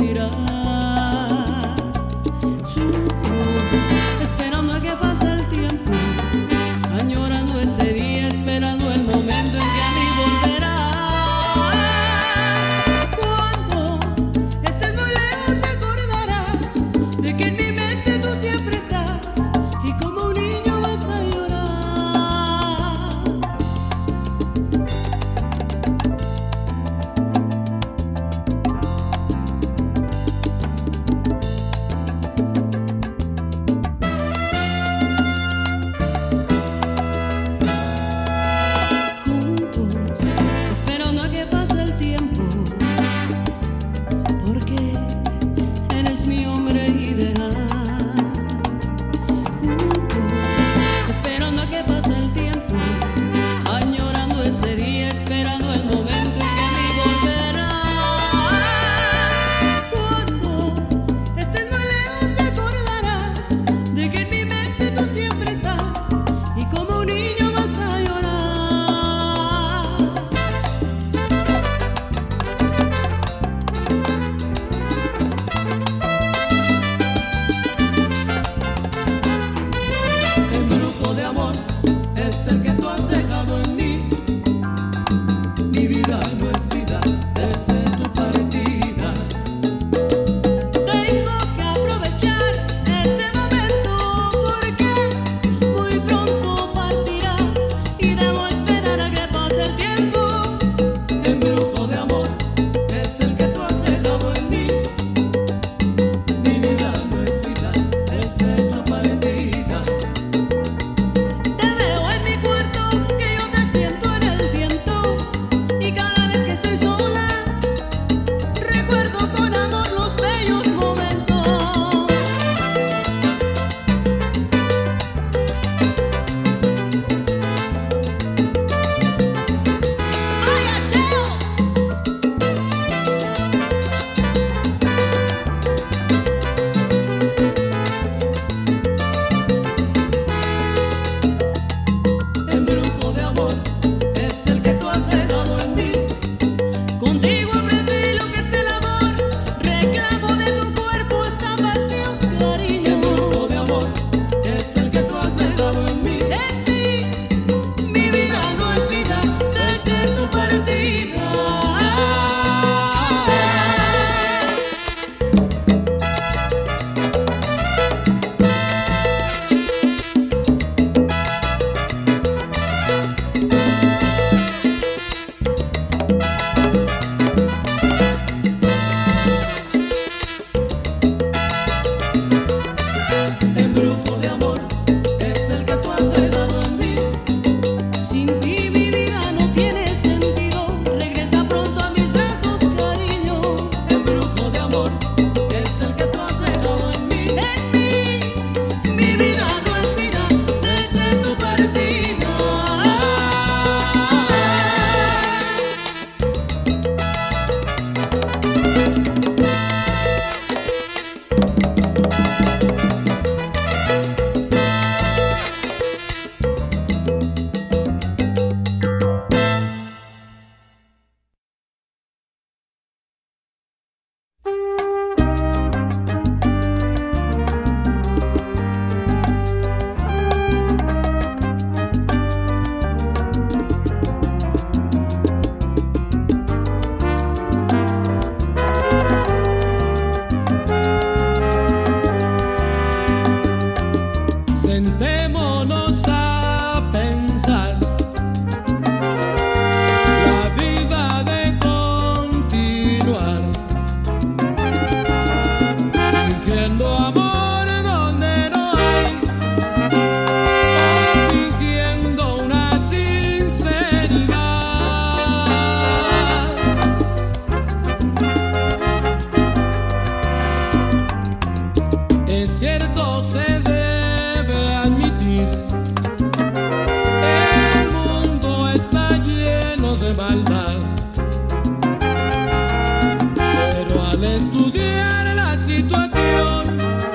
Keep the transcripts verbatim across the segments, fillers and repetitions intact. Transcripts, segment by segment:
sufrirás. Sufro esperando a que pase el tiempo, añorando ese día, esperando el momento en que a mí volverás. Cuando estés muy lejos te acordarás de que en mi mente tú siempre estás, y como un niño vas a llorar. Juntos, esperando a que pase el tiempo, porque eres mi hombre ideal. Juntos, esperando a que pase el tiempo, añorando ese día, esperando el momento en que a mí volverás. Cuando estés muy lejos te acordarás de que en mi mente tú siempre estás, y como un niño vas a llorar. Embrujo de amor es el que tú has dejado en mí. Mi vida no es vida desde tu partida. Tengo que aprovechar este momento, porque muy pronto partirás y debo esperar a que pase el tiempo. Embrujo de amor es el que tú has dejado en mí. Mi vida no es vida desde tu partida. Te veo en mi cuarto, que yo te siento en el viento, y cada vez que estoy sola recuerdo con amor los bellos momentos. ¡Ay, acheo! Embrujo de amor es el que tú has dejado en mí. Contigo aprendí lo que es el amor, reclamo de tu cuerpo esa pasión, cariño. Embrujo de amor es el que tú has dejado en mí. En ti, mi vida no es vida desde tu partida. Embrujo de amor es el que tú has dejado en mí. Sin ti mi vida no tiene sentido, regresa pronto a mis brazos, cariño. Embrujo de amor es el que tú has dejado en mí. En mí, mi vida no es vida desde tu partida. Sentémonos a pensar la vida de continuar, fingiendo amor donde no hay, o fingiendo una sinceridad. Es cierto, se debe admitir, el mundo está lleno de maldad, pero al estudiar la situación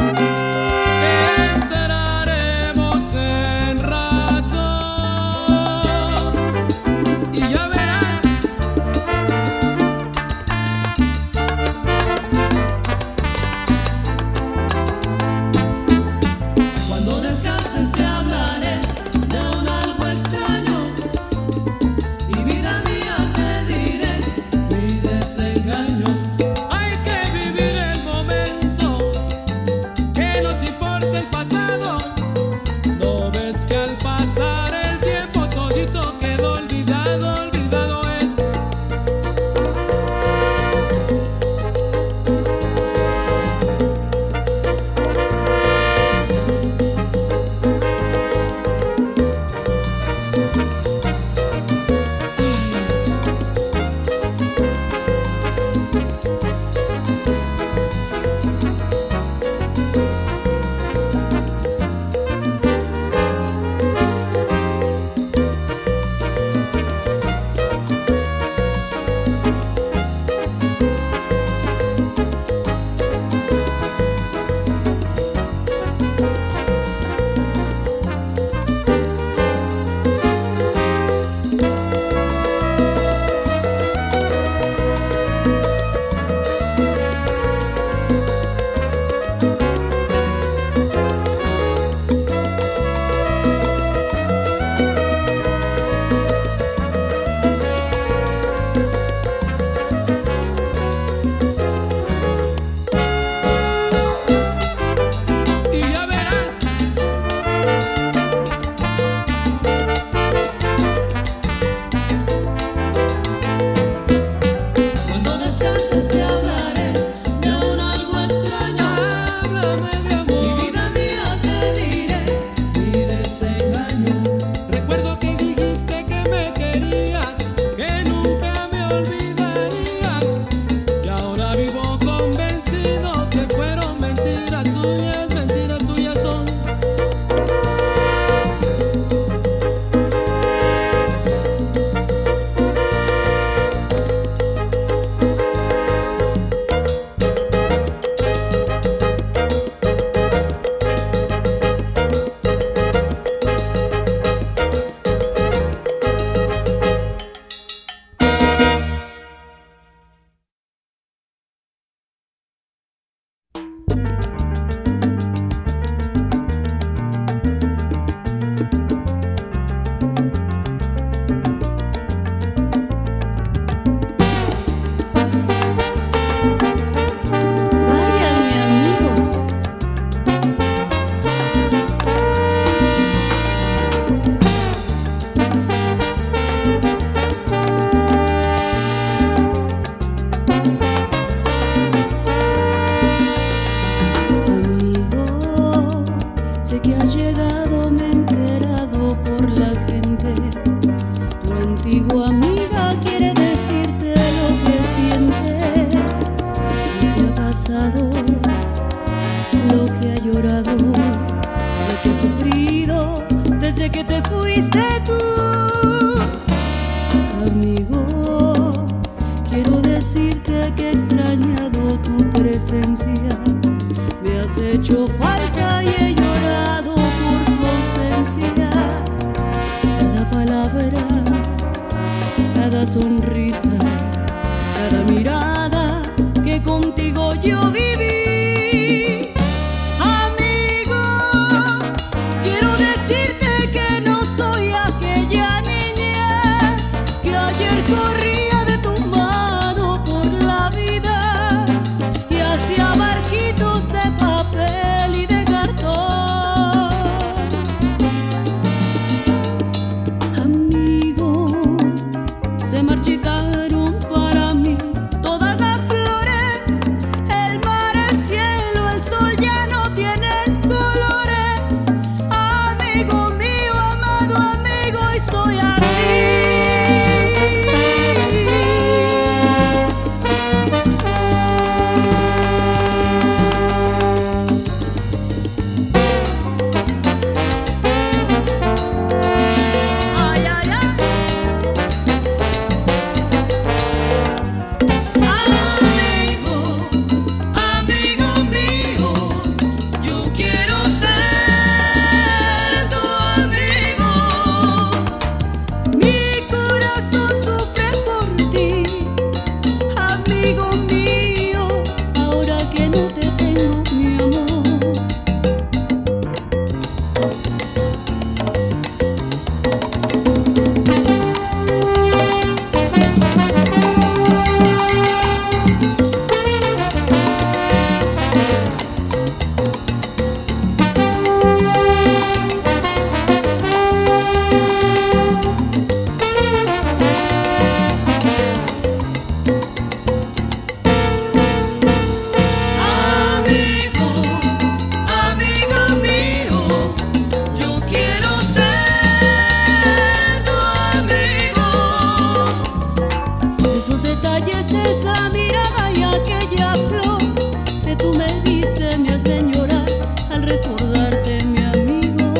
entraremos en razón. pasado, lo que ha llorado, lo que he sufrido desde que te fuiste tú. Amigo, quiero decirte que he extrañado tu presencia. Me has hecho falta y he llorado por tu ausencia. Cada palabra, cada sonrisa, cada mirada que contigo yo viví. Amigo, quiero decirte que no soy aquella niña que ayer corría de tu mano por la vida y hacía barquitos de papel y de cartón. Amigo, se marchitaron para mí todas las flores, el mar, el cielo, el sol ya no tienen colores. Amigo mío, amado amigo, y soy así. Ay, ay, ay. Amigo, amigo mío, yo quiero ser tu amigo. Mi corazón sufre por ti, amigo mío, ahora que no te tengo, mi amor. Amigo, amigo mío, yo quiero ser tu amigo. Esos detalles, esa mirada y aquella flor que tú me diste me hacen llorar al recordarte, mi amigo.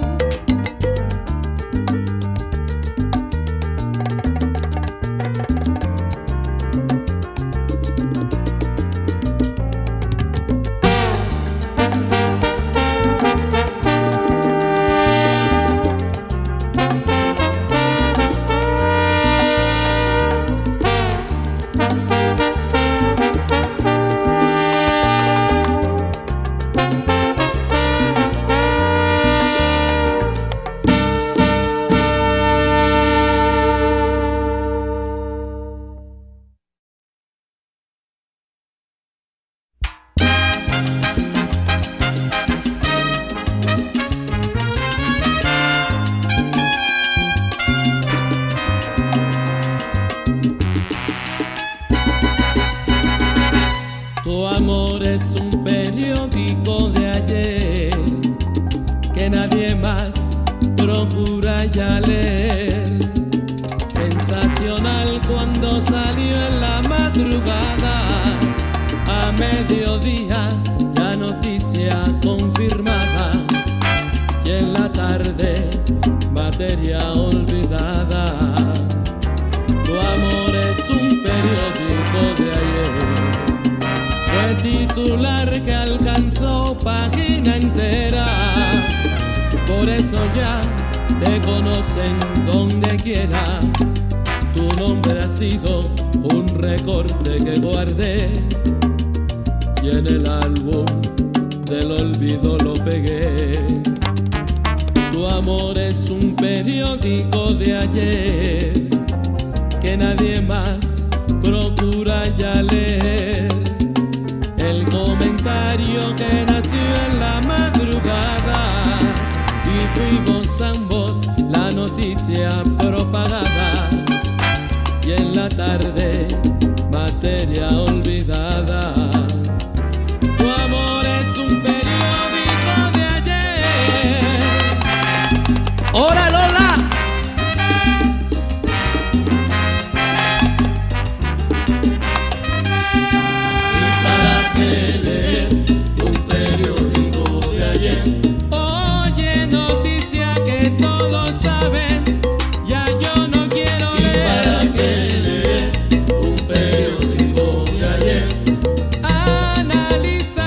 Tu amor es un periódico de ayer que nadie más procura ya leer. Sensacional cuando salió en la madrugada, a mediodía la noticia confirmada y en la tarde materia olvidada. Tu amor es un periódico de ayer, fue titular que alcanzó página entera. Por eso ya te conocen donde quiera. Tu nombre ha sido un recorte que guardé y en el álbum del olvido lo pegué. Tu amor es un periódico de ayer que nadie más procura ya leer. El comentario que nació en la madrugada y fuimos ambos la noticia propagada y en la tarde materia olvidada. Tu amor es un periódico de ayer. ¡Hora, Lola! ¿Y para qué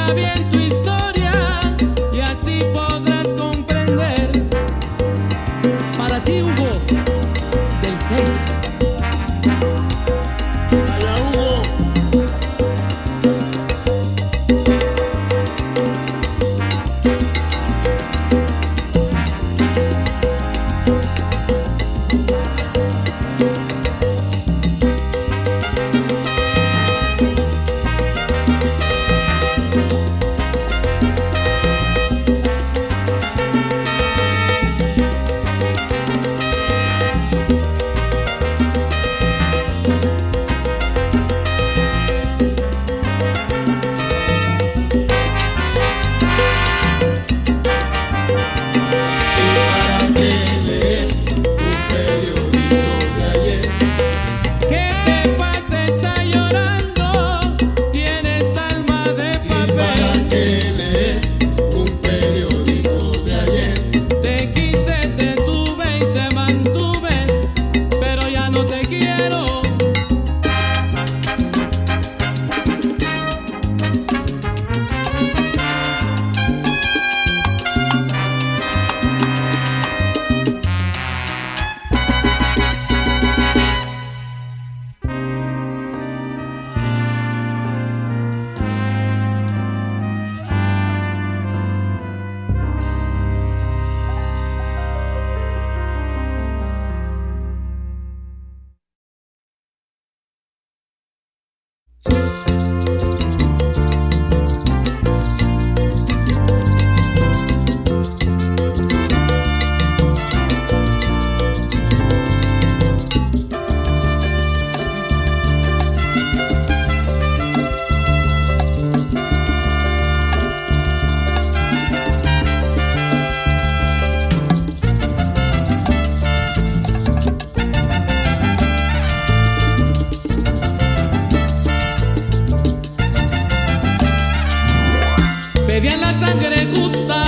Escucha bien tu historia y así podrás comprender. Para ti, Hugo, del seis. Allá Hugo. Bebían la sangre justa